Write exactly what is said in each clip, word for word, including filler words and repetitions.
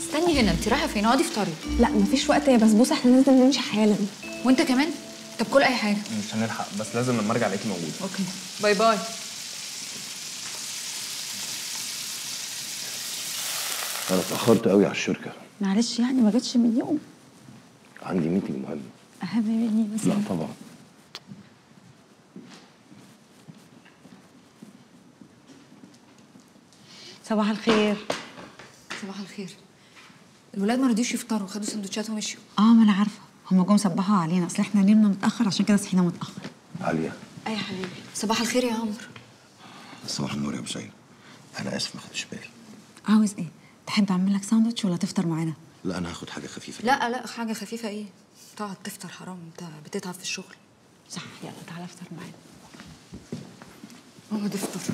استني هنا، انت رايحه فين؟ اقعدي افطري. لا مفيش وقت يا بسبوسه، احنا لازم نمشي حالا. وانت كمان؟ طب كل اي حاجه. مش هنلحق، بس لازم لما ارجع الاقيكي موجود. اوكي باي باي. انا اتاخرت قوي على الشركه. معلش يعني ما جاتش من يوم. عندي ميتنج مهم. اهم مني مثلا؟ لا طبعا. صباح الخير. صباح الخير. الولاد ما رضيوش يفطروا، خدوا سندوتشات ومشيوا. اه ما انا عارفه، هم جم صبحوا علينا، اصل احنا نمنا متاخر عشان كده صحينا متاخر. عاليه. اي يا حبيبي. صباح الخير يا عمرو. صباح النور يا ابو سعيد. انا اسف ما خدتش بالي. عاوز ايه؟ تحب اعمل لك ساندوتش ولا تفطر معانا؟ لا انا هاخد حاجه خفيفه. لا لا حاجه خفيفه ايه؟ تقعد تفطر حرام، انت بتتعب في الشغل. صح، يلا تعالى افطر معانا. اقعد افطر.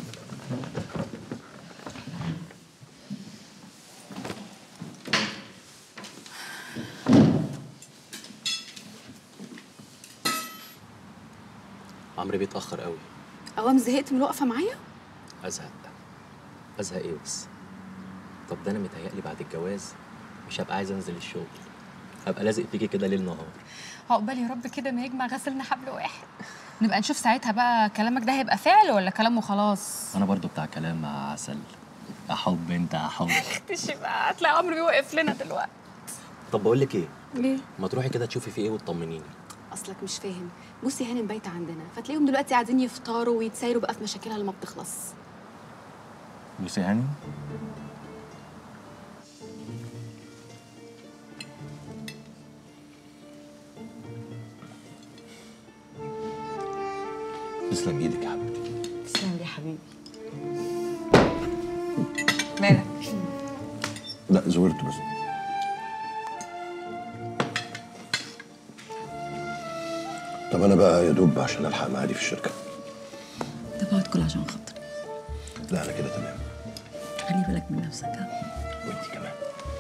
عمرو بيتأخر قوي. اوام زهقت من الوقفه معايا؟ ازهق ازهق ايه بس؟ طب ده انا متهيألي بعد الجواز مش هبقى عايز انزل الشغل، هبقى لازق فيكي كده ليل نهار. عقبال يا رب كده ما يجمع غسلنا حبل واحد. نبقى نشوف ساعتها بقى كلامك ده هيبقى فعل ولا كلام وخلاص. انا برضو بتاع كلام مع عسل. يا حب انت يا حب. اختشي بقى، هتلاقي عمرو بيوقف لنا دلوقتي. طب بقول لك ايه؟ ليه؟ ما تروحي كده تشوفي في ايه وتطمنيني. اصلك مش فاهم، بصي هانم بايته عندنا، فتلاقيهم دلوقتي قاعدين يفطروا ويتسايروا بقى في مشاكلها اللي ما بتخلص. بصي هاني، تسلم ايدك يا حبيبتي. تسلم لي يا حبيبي. مالك؟ لا زورت بس. طب انا بقى يا دوب عشان الحق معادي في الشركه. طب اقعد كل عشان خاطري. لا انا كده تمام. خلي بالك من نفسك ها. وانتي كمان.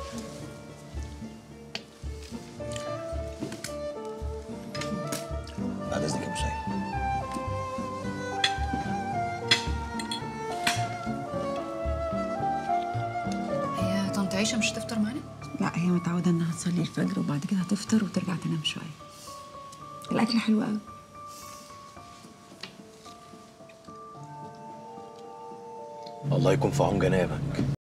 بعد اذنك يا ابو سعيد. هي طنط عيشه مش هتفطر معانا؟ لا هي متعوده انها تصلي الفجر وبعد كده هتفطر وترجع تنام شويه. الاكل حلو قوي. الله يكون في عون جنابك.